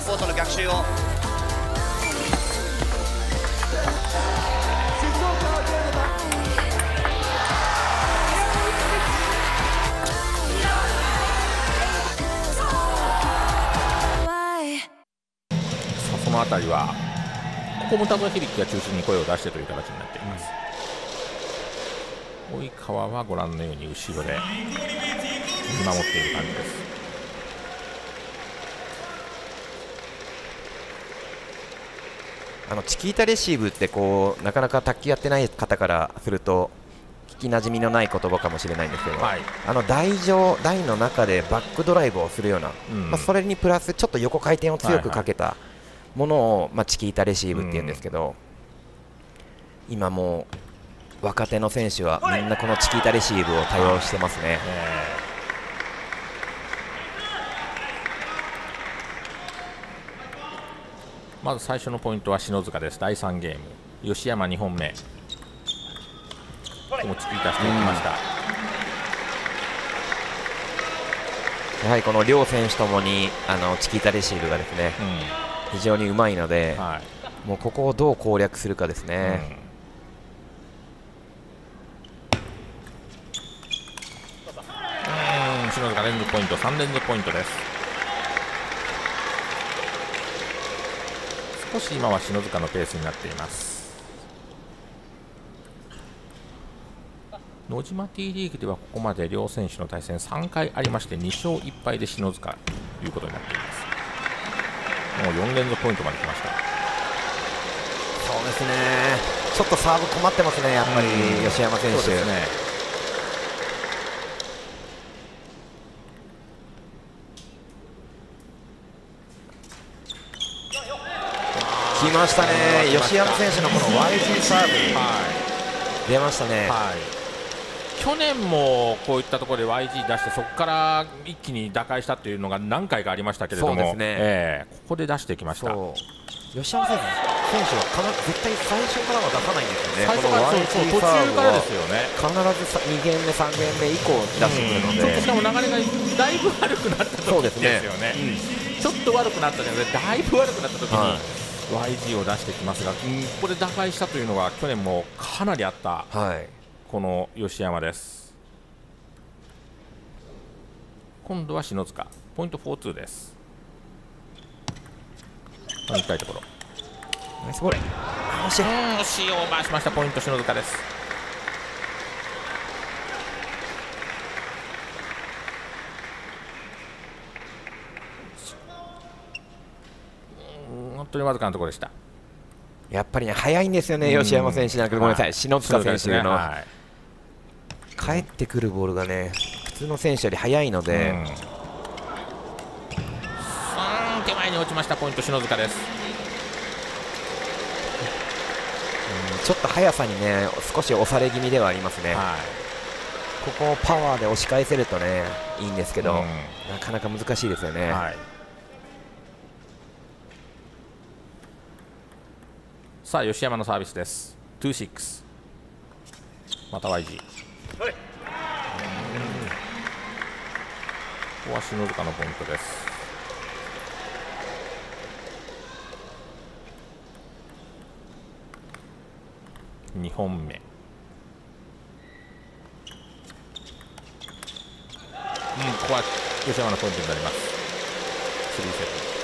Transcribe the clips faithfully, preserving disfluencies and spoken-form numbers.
コートの逆襲を。 そのあたりはここも田添響が中心に声を出してという形になっています。及川はご覧のように後ろで見守っている感じです。 あのチキータレシーブってこうなかなか卓球やってない方からすると聞きなじみのない言葉かもしれないんですけど、はい、あの台上台の中でバックドライブをするような、うん、まあ、それにプラスちょっと横回転を強くかけたものを、まあ、チキータレシーブっていうんですけど、うん、今もう若手の選手はみんなこのチキータレシーブを多用してますね。 まず最初のポイントは篠塚です。だいさんゲーム、吉山にほんめ、ここもチキータしていきました。 やはりこの両選手ともにあのチキータレシーブがですね、うん、非常にうまいので、はい、もうここをどう攻略するかですね。 うん、篠塚連続ポイント、さん連続ポイントです。少し今は篠塚のペースになっています。野島 T リーグではここまで両選手の対戦さんかいありましてにしょういっぱいで篠塚ということになっています。もうよん連続ポイントまで来ました。 そうですね、ちょっとサーブ困ってますね、やっぱり吉山選手。そうですね、来ましたね、吉山選手のこの ワイジー サーブ、はい、出ましたね。はい、 去年もこういったところで ワイジー 出してそこから一気に打開したというのが何回かありましたけれども、そうですね、えー、ここで出してきました。 吉山選手は絶対最初からは出さないんですよね。 最初からそう途中からですよね。 必ずにゲーム目さんゲーム目以降出してくるので、 ちょっとしかも流れがだいぶ悪くなった時ですよね。うん、ちょっと悪くなったじゃなくてだいぶ悪くなった時に、はい、ワイジー を出してきますが、うん、ここで打開したというのは去年もかなりあった、はい、この吉山です。今度は篠塚ポイント フォーツー です。行きたいところ、 ナイスボレー、 惜しい、惜しい、オーバーしました。ポイント篠塚です。本当にわずかなところでした。 やっぱりね、速いんですよね、吉山選手じゃなくて、ごめんなさい、篠塚選手の、はい、帰ってくるボールがね、普通の選手より速いので、うん、 手前に落ちました。ポイント篠塚です。 うん、ちょっと速さにね、少し押され気味ではありますね。はい、ここをパワーで押し返せるとね、いいんですけど、うん、なかなか難しいですよね。はい、 さあ吉山のサービスです。にろく、また ワイジー、はい、ここは篠塚のポイントです。にほんめ、うん、ここは吉山のポイントになります。スリーセット。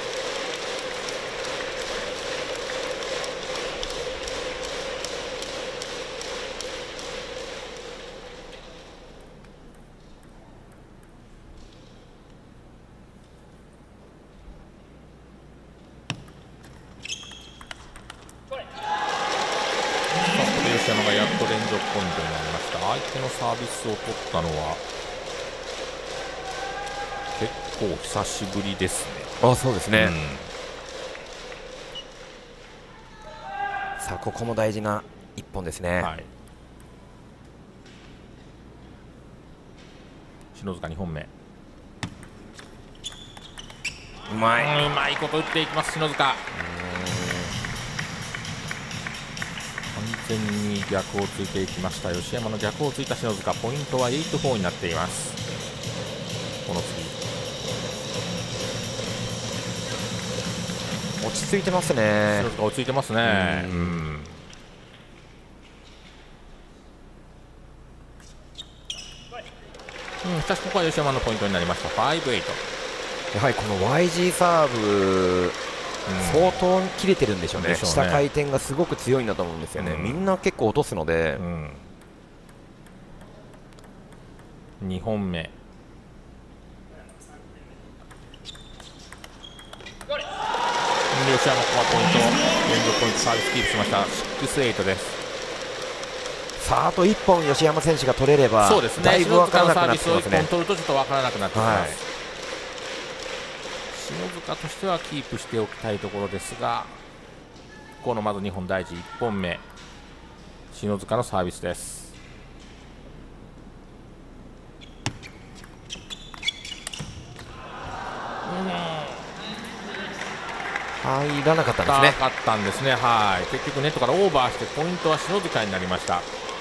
吉山がやっと連続ポイントになりました。相手のサービスを取ったのは結構久しぶりですね。 あ、そうですね、うん、さあここも大事な一本ですね。はい、 篠塚にほんめ、 うまい、 うまいこと打っていきます篠塚。完全に逆をついていきました。吉山の逆をついた篠塚、ポイントははちたいよんになっています。この次落ち着いてますね。 篠塚落ち着いてますね。うん、うん、しかしここは吉山のポイントになりました。ファイブエイト。 やはりこの ワイジー サーブ、うん、相当切れてるんでしょうね。でしょうね。下回転がすごく強いんだと思うんですよね。うん、みんな結構落とすので、うん、 にほんめ。吉山、ここはポイント、連続ポイントサービスキープしました。ろくエイトです。 さあ、あといっぽん吉山選手が取れれば、 そうですね、 だいぶ分からなくなってきますね。 篠塚のサービスをいっぽん取るとちょっと分からなくなってきます。はい、篠塚としてはキープしておきたいところですが、このまずにほん大事、いっぽんめ、篠塚のサービスです。 入らなかったんですね。 なかったんですね。はい。結局ネットからオーバーしてポイントは篠塚になりました。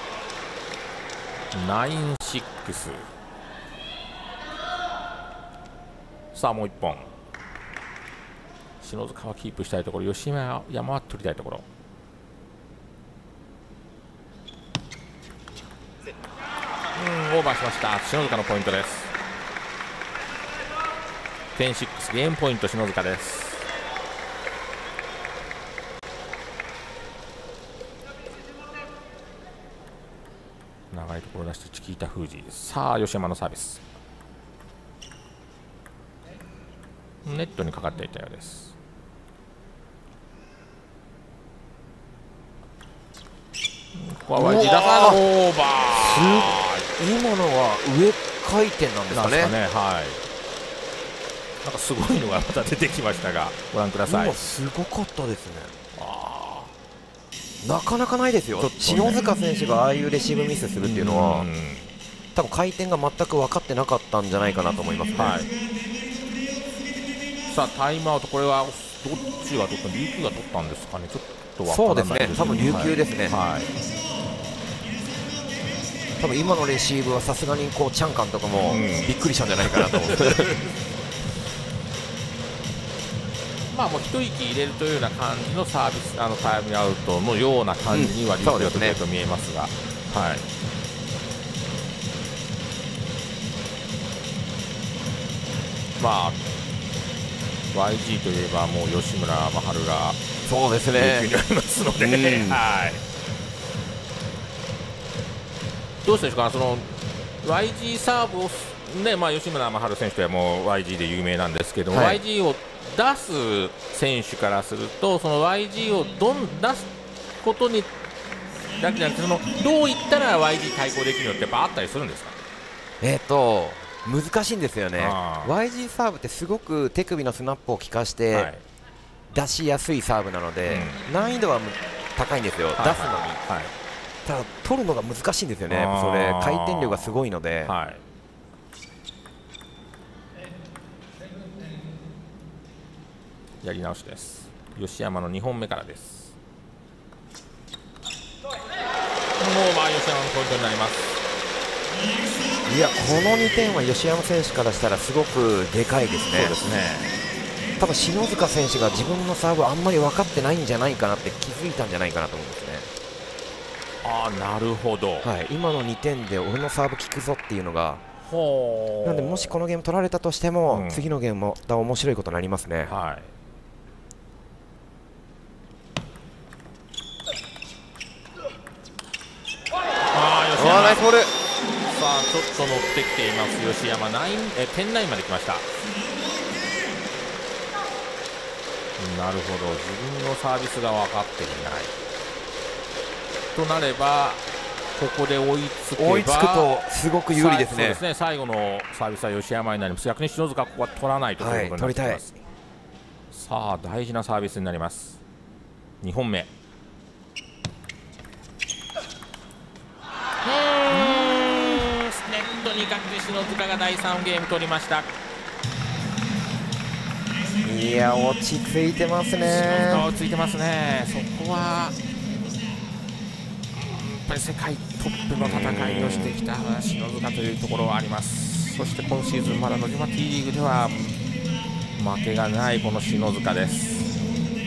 ナインろく。さあもういっぽん。篠塚はキープしたいところ、吉山は取りたいところ。うん、オーバーしました。篠塚のポイントです。じゅうろく、ゲームポイント篠塚です。長いところ出してチキータ封じです。さあ吉山のサービス、ネットにかかっていたようです。ここは ワイジー だからオーバー。 今のは上回転なんですかね。 なんかね、はい、なんかすごいのがまた出てきましたが、ご覧ください。 今すごかったですね。なかなかないですよ、ね、篠塚選手がああいうレシーブミスするっていうのは、多分回転が全く分かってなかったんじゃないかなと思いますね。はい、 さあタイムアウト、これはどっちが取ったの、琉球が取ったんですかね、ちょっと分からないです。 そうですね、多分琉球ですね。はい、多分今のレシーブはさすがにこうチャン監督もびっくりしたんじゃないかなと思って。 まあもう一息入れるというような感じのサービス、あのタイムアウトのような感じには琉球が取れると見えますが、うん、はい。まあ ワイジー といえばもう吉村真晴がそうですね琉球にありますので、うん、はい。どうしたでしょうか、その ワイジー サーブをね、まあ吉村真晴選手はもう ワイジー で有名なんですけど、はい、ワイジー を出す選手からすると、その ワイジー をどん出すことにだけじゃなくて、そのどういったら ワイジー 対抗できるのってやっぱあったりするんですか。 えっと難しいんですよね。 ワイジー サーブってすごく手首のスナップを効かして出しやすいサーブなので、うん、難易度は高いんですよ、はいはい、出すのに、はい、ただ取るのが難しいんですよね。それ回転量がすごいので、はい、 やり直しです。吉山のにほんめからです。もうまあ吉山のポイントになります。 いや、このにてんは吉山選手からしたらすごくでかいですね。 そうですね。 多分篠塚選手が自分のサーブあんまり分かってないんじゃないかなって気づいたんじゃないかなと思うんですね。 ああ、なるほど。 はい、今のにてんで俺のサーブ効くぞっていうのが、なんでもしこのゲーム取られたとしても、うん、次のゲームもまた面白いことになりますね。はい。 ああ、ナイスボール。さあちょっと乗ってきています吉山。ナインえじゅうきゅうまで来ました。なるほど、自分のサービスが分かっていないとなれば、ここで追いつけば追いつくとすごく有利ですね。 そうですね、最後のサービスは吉山になります。逆に篠塚ここは取らないということになっています。はい、さあ大事なサービスになります。にほんめ。ネットにかけて篠塚がだいさんゲーム取りました。 いや、落ち着いてますね。 篠塚落ち着いてますね。そこはやっぱり世界トップの戦いをしてきた篠塚というところはあります。そして今シーズンまだ野島 T リーグでは負けがないこの篠塚です。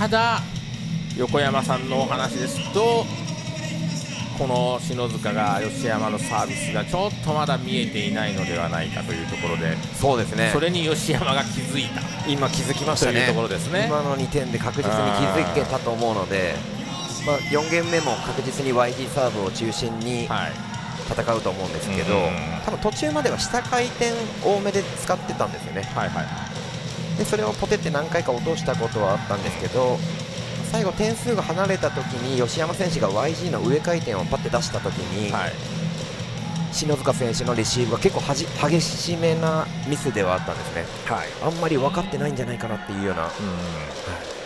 ただ横山さんのお話ですと、この篠塚が吉山のサービスがちょっとまだ見えていないのではないかというところで、 そうですね、 それに吉山が気づいた、 今気づきましたね、 というところですね。 今のにてんで確実に気づけたと思うので、まあ、よんゲーム目も確実に ワイジー サーブを中心に戦うと思うんですけど、はい、多分途中までは下回転多めで使ってたんですよね。はいはい、でそれをポテって何回か落としたことはあったんですけど、最後点数が離れた時に吉山選手が ワイジー の上回転をパッて出した時に、はい、篠塚選手のレシーブが結構はじ激しめなミスではあったんですね。はい、あんまり分かってないんじゃないかなっていうような。うん、はい、